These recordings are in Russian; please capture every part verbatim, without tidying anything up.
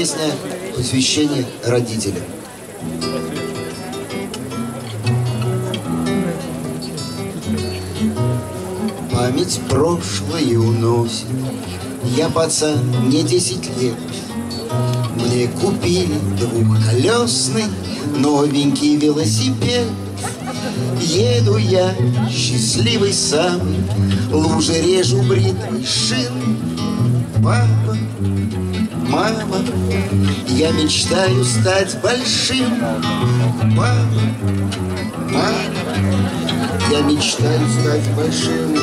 песня посвящение родителям. Память прошлое уносит. Я пацан, мне десять лет. Мне купили двухколесный новенький велосипед. Еду я, счастливый самый, лужи режу бритвой шин. Папа, мама, я мечтаю стать большим. Папа, мама, я мечтаю стать большим.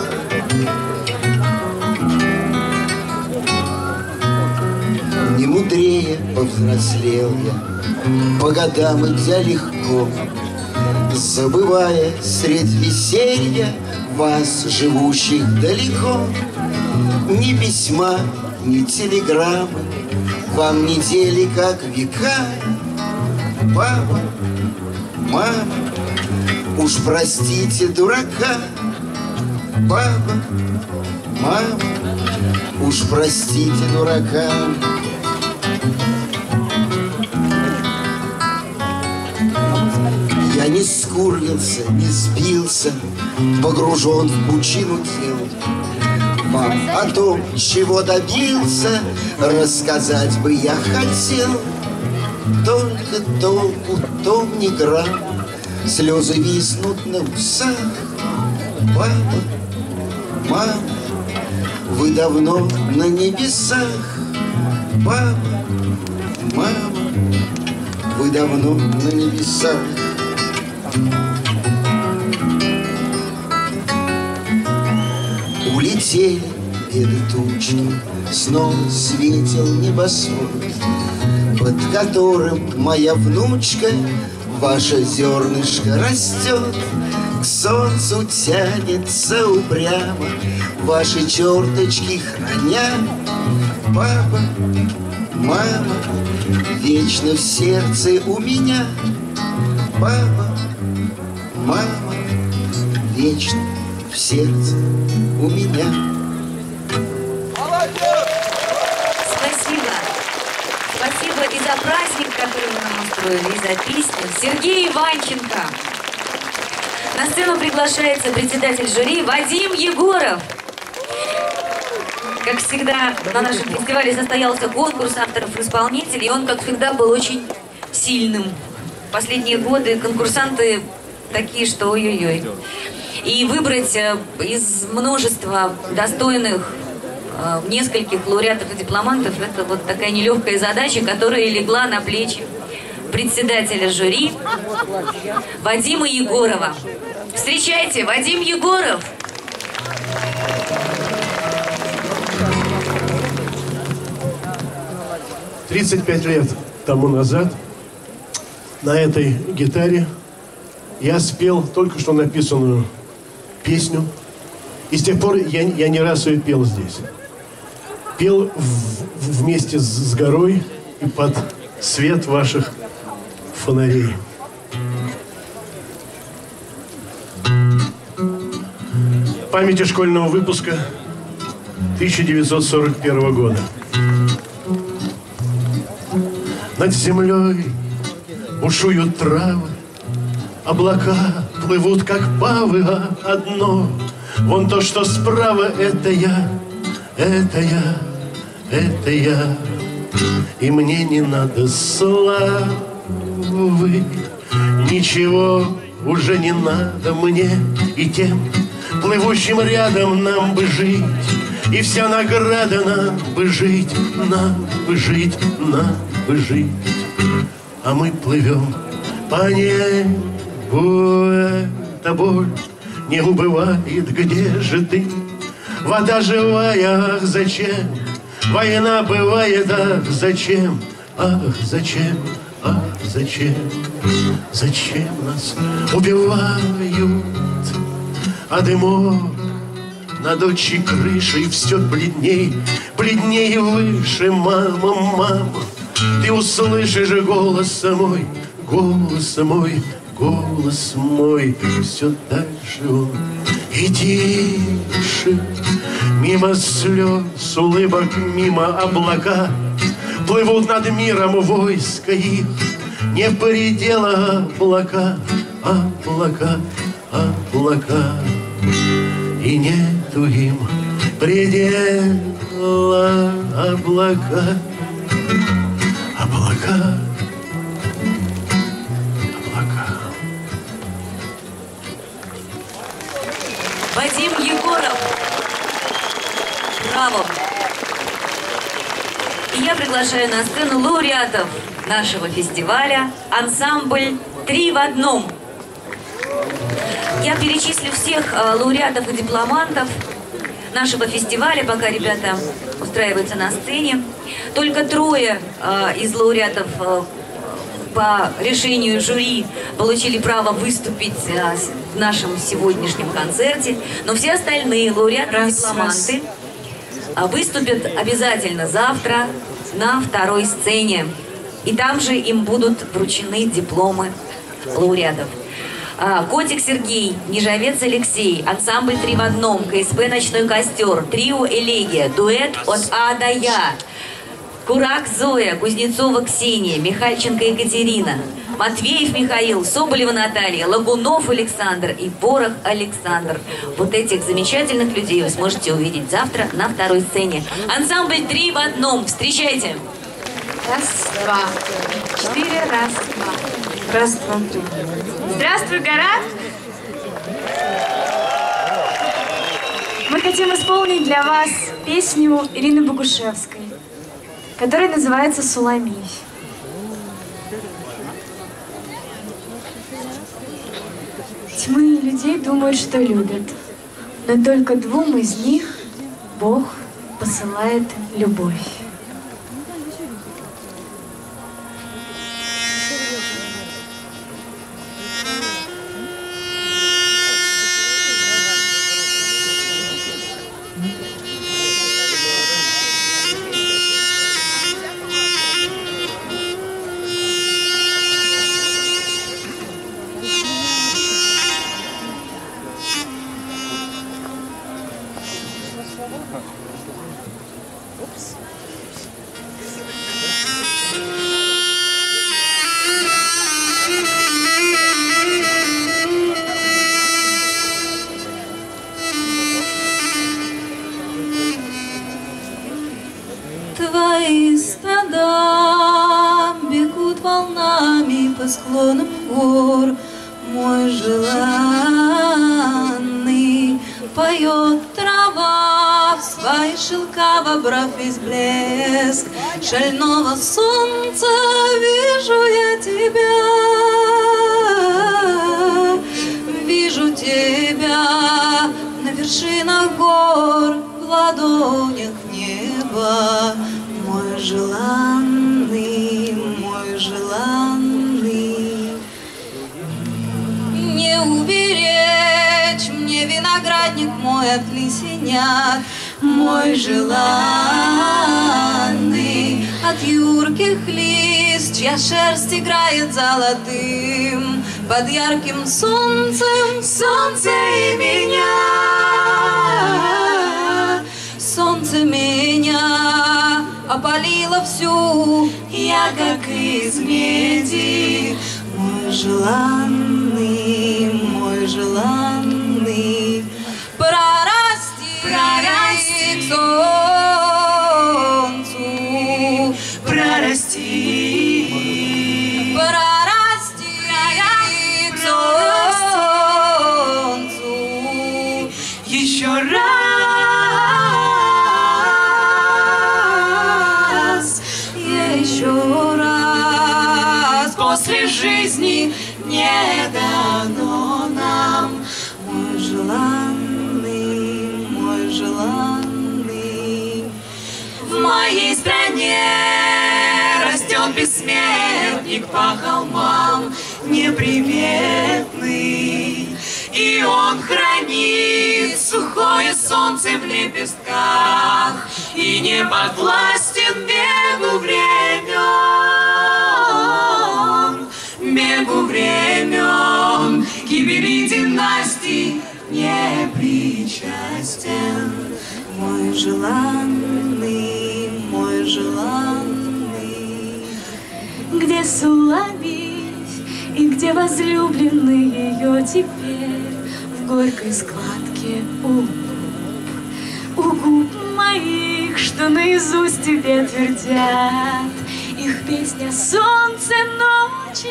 Не мудрее повзрослел я, по годам идя легко, забывая средь веселья вас, живущих далеко. Ни письма, ни телеграммы, вам недели как века. Папа, мама, уж простите дурака. Папа, мама, уж простите дурака. Я не скурвился, не сбился, погружен в пучину дел. Вам о том, чего добился, рассказать бы я хотел. Только толку в том ни грамм, слезы виснут на усах. Папа, мама, вы давно на небесах. Папа, мама, вы давно на небесах. Улетели белые тучки, снова светил небосвод, под которым моя внучка, ваше зернышко растет. К солнцу тянется упрямо, ваши черточки храня. Папа, мама, вечно в сердце у меня. Папа, мама, вечно в сердце у меня. Молодец! Спасибо. Спасибо и за праздник, который вы нам устроили, и за песню. Сергей Иванченко. На сцену приглашается председатель жюри Вадим Егоров. Как всегда, на нашем фестивале состоялся конкурс авторов-исполнителей, и он, как всегда, был очень сильным. В последние годы конкурсанты такие, что ой-ой-ой. И выбрать из множества достойных нескольких лауреатов и дипломантов — это вот такая нелегкая задача, которая легла на плечи председателя жюри Вадима Егорова. Встречайте, Вадим Егоров! тридцать пять лет тому назад на этой гитаре я спел только что написанную песню. И с тех пор я, я не раз ее пел здесь. Пел в, вместе с, с горой и под свет ваших фонарей. Памяти школьного выпуска тысяча девятьсот сорок первого года. Над землей бушуют травы, облака плывут, как павы, а одно. Вон то, что справа, это я, это я, это я. И мне не надо славы, ничего уже не надо мне и тем, плывущим рядом нам бы жить. И вся награда нам бы жить, нам бы жить, нам бы жить. А мы плывем по небу, эта боль не убывает. Где же ты, вода живая, ах, зачем? Война бывает, ах, зачем? Ах, зачем? Ах, зачем? Зачем нас убивают? А дымок над отчей крышей все бледней, бледней и выше. Мама, мама, ты услышишь голос мой, голос мой, голос мой. Все дальше он и тише. Мимо слез, улыбок, мимо облака плывут над миром войска их, не в пределах облака, облака, облака, и нету им предела облака, облака, облака. Вадим Егоров. Браво! И я приглашаю на сцену лауреатов нашего фестиваля ансамбль «Три в одном». Я перечислю всех э, лауреатов и дипломантов нашего фестиваля, пока ребята устраиваются на сцене. Только трое э, из лауреатов э, по решению жюри получили право выступить э, в нашем сегодняшнем концерте, но все остальные лауреаты и дипломанты э, выступят обязательно завтра на второй сцене. И там же им будут вручены дипломы лауреатов. Котик Сергей, Нижовец Алексей, ансамбль «Три в одном», КСП «Ночной костер», трио «Элегия», дуэт «От А до Я», Курак Зоя, Кузнецова Ксения, Михальченко Екатерина, Матвеев Михаил, Соболева Наталья, Лагунов Александр и Порох Александр. Вот этих замечательных людей вы сможете увидеть завтра на второй сцене. Ансамбль «Три в одном». Встречайте! Раз, два, четыре, раз, два. Раз, два, три. Здравствуй, гора! Мы хотим исполнить для вас песню Ирины Богушевской, которая называется «Суламифь». Тьмы людей думают, что любят, но только двум из них Бог посылает любовь. Твои стада бегут волнами по склонам гор, мой желанный поет трава в свои шелка, вобрав весь блеск шального солнца. Вижу я тебя, вижу тебя на вершинах гор, в ладонях неба, мой желанный, мой желанный. Не уберечь мне виноградник мой от лисенят, мой желанный, от юрких лист, чья шерсть играет золотым под ярким солнцем, солнце и меня. Солнце меня опалило всю, я как из меди, мой желанный, мой желанный. Прорасти, прорасти к солнцу, прорасти, прорасти к солнцу, еще раз. После жизни не дано нам, мой желанный, мой желанный. В моей стране растет бессмертник по холмам неприметный, и он хранит сухое солнце в лепестках и не подвластен бегу времен. Бегу времен, гибели династий не причастен, мой желанный, мой желанный. лесу ловить, и где возлюбленный ее теперь в горькой складке у губ, у губ моих, что наизусть тебе твердят. Их песня солнце ночи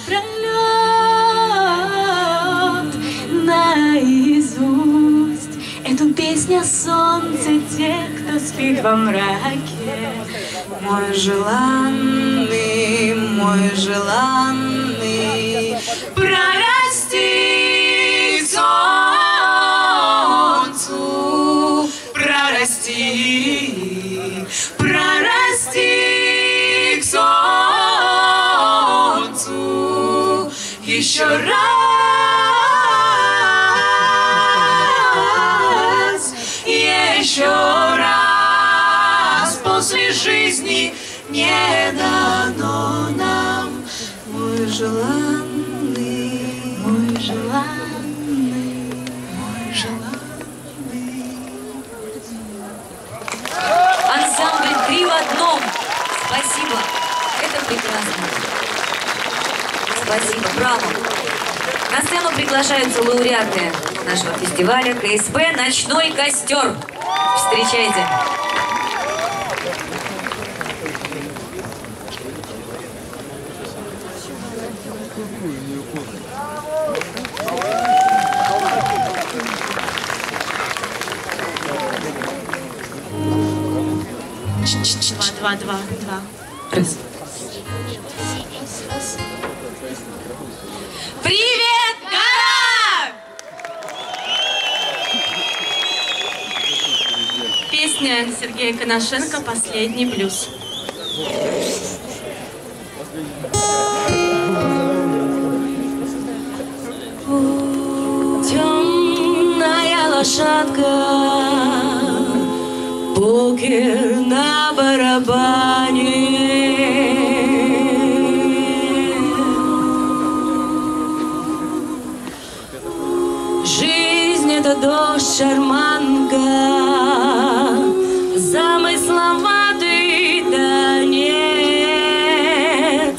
напролет наизусть. Эту песню солнце те, кто спит во мраке. Мой желанный, мой желанный, прорасти к солнцу, прорасти, прорасти к солнцу еще раз, еще раз после жизни не дано нам. Мой желанный, Мой желанный, мой желанный. Ансамбль «Три в одном». Спасибо. Это прекрасно. Спасибо. Браво. На сцену приглашаются лауреаты нашего фестиваля КСП «Ночной костер». Встречайте. Два, два, два, два. Раз. Привет, гора! Песня Сергея Коношенко «Последний блюз». Темная лошадка, покер на барабане. Жизнь — это дождь, шарманка, замысловатый, да нет.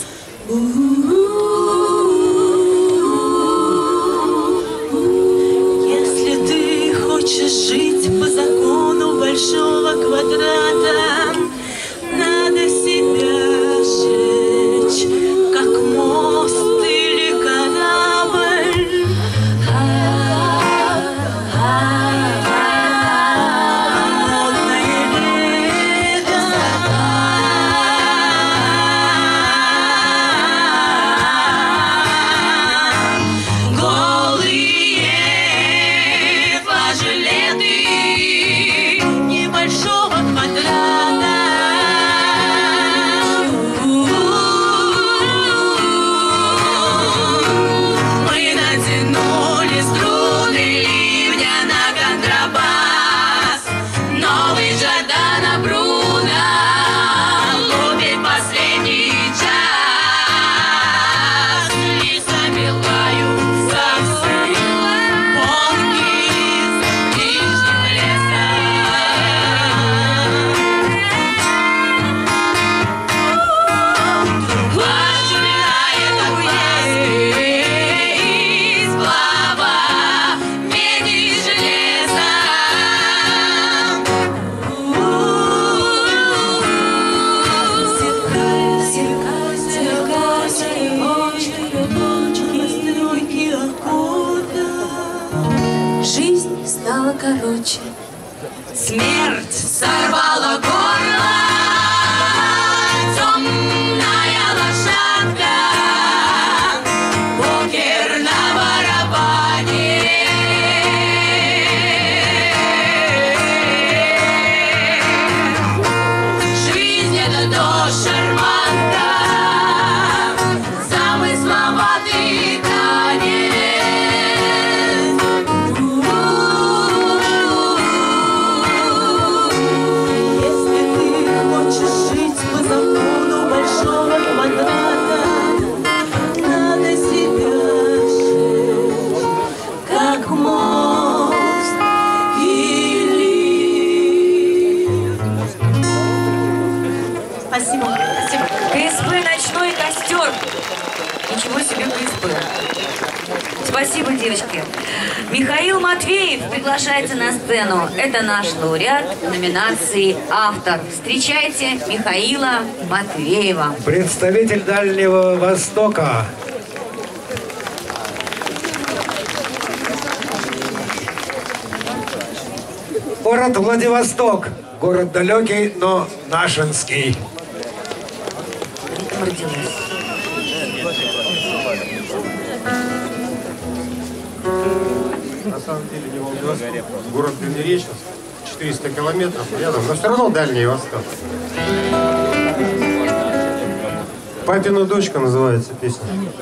Если ты хочешь жить по закону большого квадрата, надо себя сжечь, как мост или корабль. Модное лето. Голые флажолеты небольшого квадрата. Мы натянули струны ливня на контрабас. Новый Джордано Бруно лупит последний час. Лисами лаются все волки из нижнего леса. Плащ умирает от ласки из сплава меди и железа. Жизнь стала короче. Смерть сорвала горло, темная лошадка, покер на барабане. Жизнь — это дождь, шарманка, замысловатый танец. Если ты хочешь жить по закону большого квадрата, надо себя сжечь, как мост или... Спасибо. Спасибо. КСП ночной костер. Ничего себе КСП. Спасибо, девочки. Михаил Матвеев приглашается на сцену. Это наш лауреат номинации «Автор». Встречайте Михаила Матвеева. Представитель Дальнего Востока. Город Владивосток. Город далекий, но нашинский. На самом деле не Владивосток. Город Дальнереченск. четыреста километров рядом, но все равно Дальний Восток. «Папина дочка» называется песня.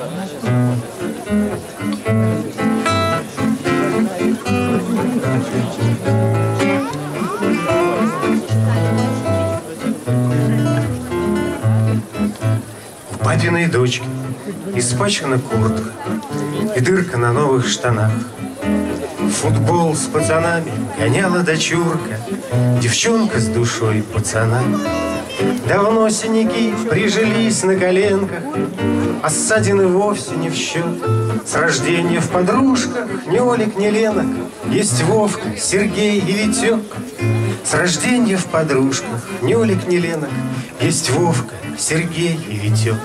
У папиной дочки испачкана куртка и дырка на новых штанах. Футбол с пацанами гоняла дочурка, девчонка с душой пацана. Давно синяки прижились на коленках, а ссадины вовсе не в счет. С рождения в подружках ни Олег, ни Ленок, есть Вовка, Сергей и Витек. С рождения в подружках ни Олег, ни Ленок, есть Вовка, Сергей и Витек.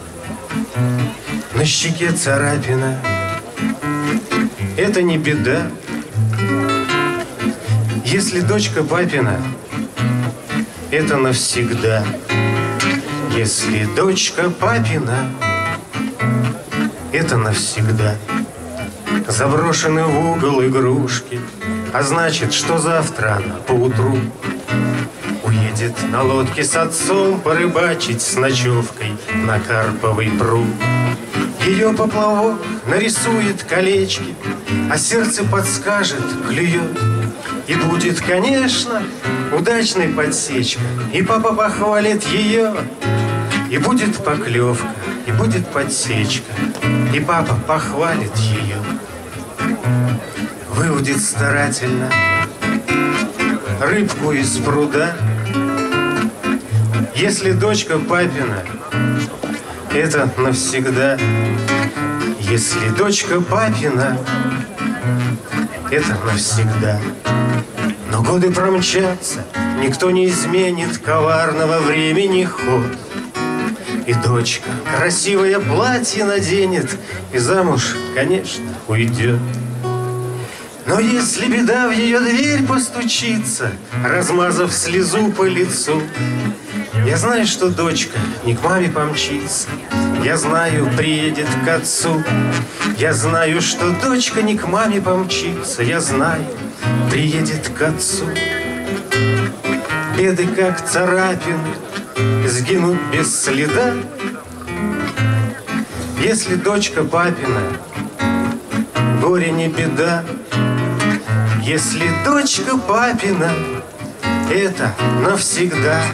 На щеке царапина — это не беда, если дочка папина — это навсегда. Если дочка папина — это навсегда. Заброшены в угол игрушки, а значит, что завтра она поутру уедет на лодке с отцом порыбачить с ночевкой на Карповый пруд. Ее поплавок нарисует колечки, а сердце подскажет, клюет. И будет, конечно, удачной подсечка, и папа похвалит ее. И будет поклевка, и будет подсечка, и папа похвалит ее. Выудит старательно рыбку из пруда. Если дочка папина — это навсегда. Если дочка папина — это навсегда. Но годы промчатся, никто не изменит коварного времени ход. И дочка красивое платье наденет и замуж, конечно, уйдет. Но если беда в ее дверь постучится, размазав слезу по лицу, я знаю, что дочка не к маме помчится, я знаю, приедет к отцу. Я знаю, что дочка не к маме помчится, я знаю, приедет к отцу. Беды, как царапины, сгинут без следа. Если дочка папина, горе не беда. Если дочка папина, это навсегда.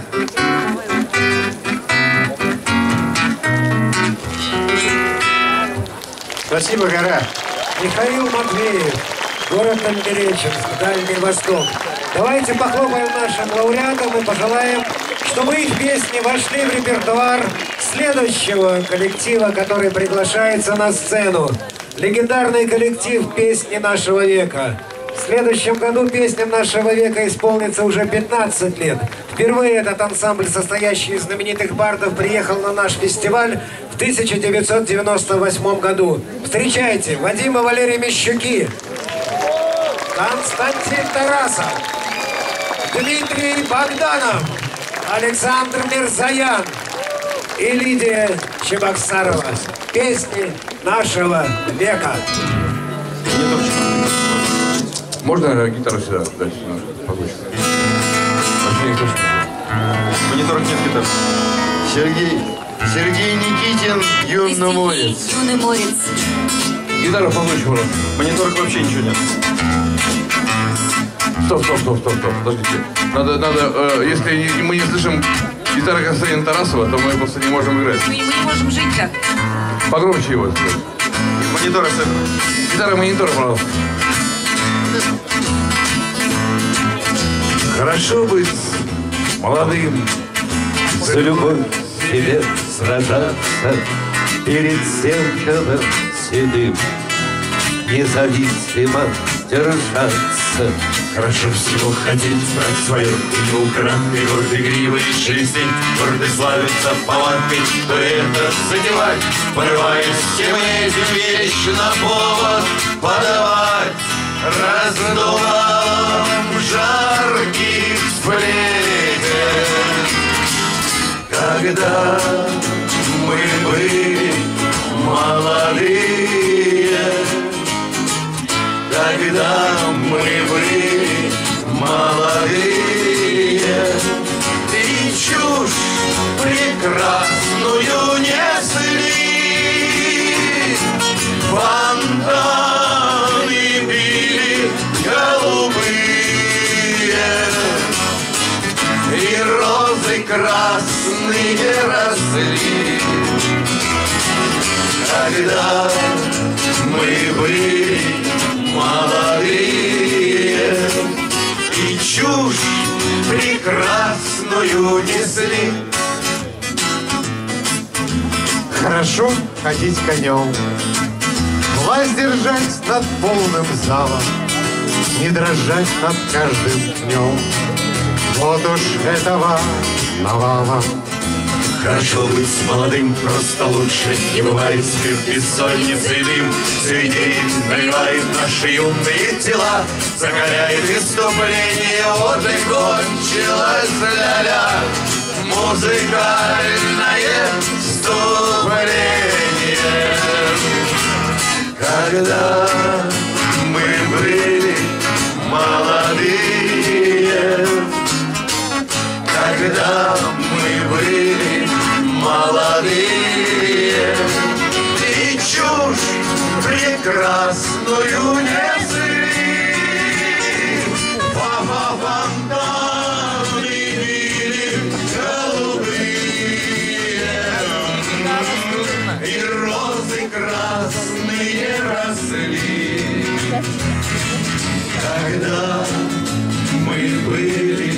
Спасибо, гора. Михаил Матвеев, город Дальнереченск, Дальний Восток. Давайте похлопаем нашим лауреатам и пожелаем, чтобы их песни вошли в репертуар следующего коллектива, который приглашается на сцену. Легендарный коллектив «Песни нашего века». В следующем году песням нашего века исполнится уже пятнадцать лет. Впервые этот ансамбль, состоящий из знаменитых бардов, приехал на наш фестиваль в тысяча девятьсот девяносто восьмом году. Встречайте, Вадим и Валерий Мещуки, Константин Тарасов, Дмитрий Богданов, Александр Мирзаян и Лидия Чебоксарова. Песни нашего века. Можно гитару сюда дать? Получше. Вообще не слышно. В мониторах нет гитар. Сергей, Сергей Никитин, юный морец. Юный морец. Гитара получше, ура. В мониторах вообще ничего нет. Стоп, стоп, стоп, стоп, стоп, подождите. Надо, надо, э, если мы не слышим гитары Константина Тарасова, то мы просто не можем играть. Мы, мы не можем жить так. Погромче его. Монитора, гитара монитора, пожалуйста. Хорошо быть молодым, за любовь себе сражаться перед зеркалом седым, независимо держаться. Хорошо всего ходить, брать свое и украдкой, гордой гривой шелестеть, гордой славиться повадкой, то это задевать, порываясь всем этим вечно повод подавать, раздувам жарких сплетен. Когда мы были молодые, когда мы были молодые, и чушь прекрасную несли, фонтаны били голубые, и розы красные росли. Когда мы были молодые, и чушь прекрасную несли. Хорошо ходить конем, власть держать над полным залом, не дрожать над каждым днем. Вот уж этого навалом. Хорошо быть молодым, просто лучше не бывает. Спирт, бессонница и дым среди наливает наши юные тела, закаляет иступление, вот и кончилось ля-ля. Музыкальное вступление. Когда мы были молодые, когда мы были молодые, и чушь прекрасную несли, фонтаны били голубые, и розы красные росли. Когда мы были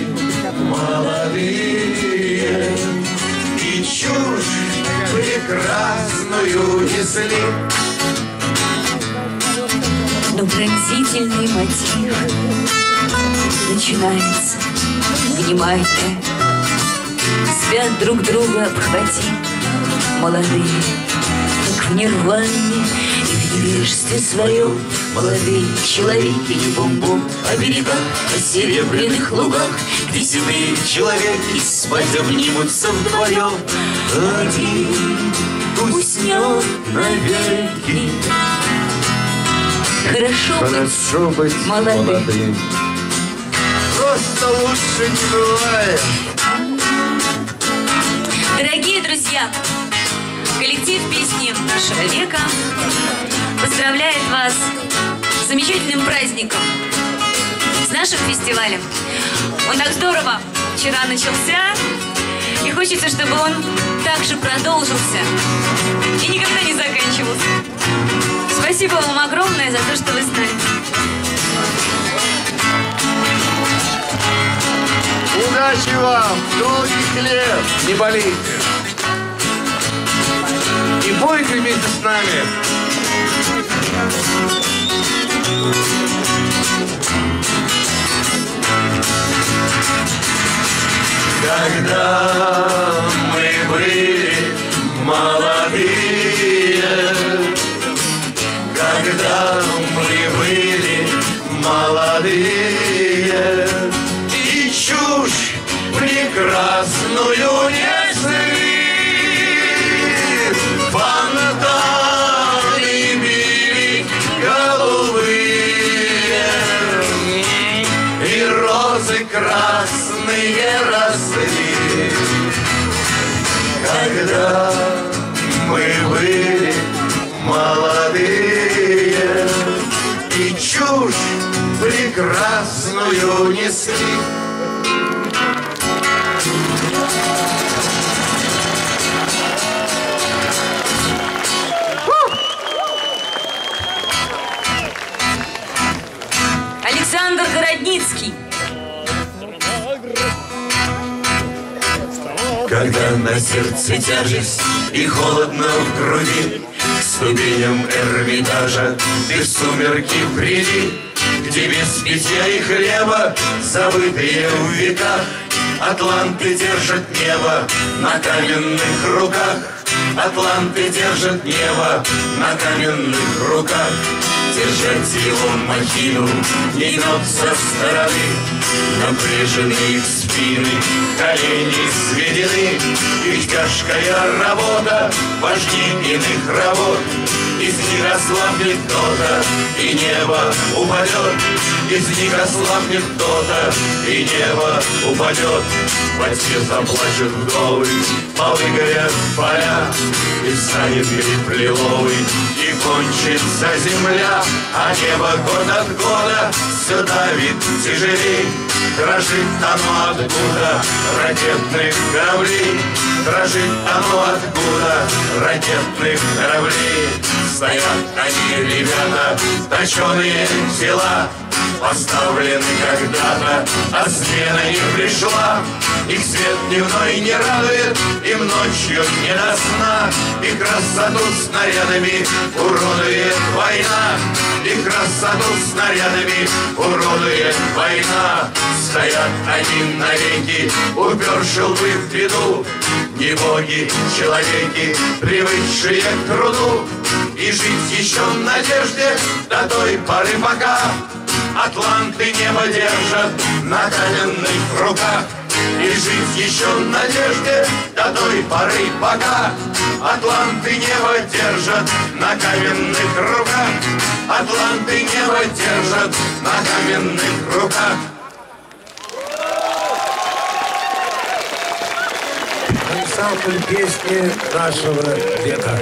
молодые, и чушь прекрасную несли. Но пронзительный мотив начинается, внимание, спят друг друга обхватив, молодые, как в нирване и в невежестве своем. Молодые человеки не бум-бум о берегах, о серебряных лугах, где седые человеки спать обнимутся вдвоем. Один уснет навеки. Хорошо, Хорошо быть, быть молодым. молодым. Просто лучше не бывает. Дорогие друзья, коллектив песни нашего века поздравляет вас с замечательным праздником, с нашим фестивалем. Он так здорово вчера начался, и хочется, чтобы он также продолжился и никогда не заканчивался. Спасибо вам огромное за то, что вы с нами. Удачи вам, долгих лет. Не болейте. И пойте вместе с нами. Когда мы были молодые, когда мы были молодые, и чушь прекрасную несли, фонтаны били голубые, и розы красные росли. Когда мы были молодые, и чушь прекрасную несли. Александр Городницкий. Когда на сердце тяжесть и холодно в груди, к ступеням Эрмитажа ты в сумерки приди, где без питья и хлеба, забытые в веках, атланты держат небо на каменных руках. Атланты держат небо на каменных руках. Держать его махину не гнут со стороны. Напряжены их спины, колени сведены. Их тяжкая работа важнее иных работ. Из них ослабнет кто-то, и небо упадет. Из них ослабнет кто-то, и небо упадет. Во тьме заплачут вдовы, повыгорят поля, и станет гриб лиловый, и кончится земля. А небо год от года все давит тяжелей. Дрожит оно откуда ракетных кораблей. Дрожит оно откуда ракетных кораблей. Стоят они, ребята, точеные тела, поставлены когда-то, а смена не пришла. Их свет дневной не радует, им ночью не до сна. И красоту снарядами уродует война. И красоту снарядами уродует война. Стоят они навеки, уперши лбы в беду. Не боги, человеки, привыкшие к труду. И жить еще в надежде до той поры, пока атланты небо держат на каменных руках. И жить еще в надежде до той поры, пока атланты небо держат на каменных руках. Атланты небо держат на каменных руках. Ансамбль песни нашего века.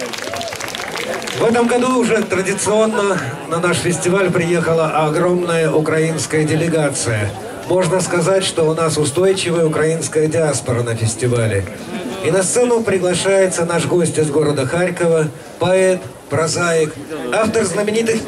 В этом году уже традиционно на наш фестиваль приехала огромная украинская делегация. Можно сказать, что у нас устойчивая украинская диаспора на фестивале. И на сцену приглашается наш гость из города Харькова, поэт, прозаик, автор знаменитых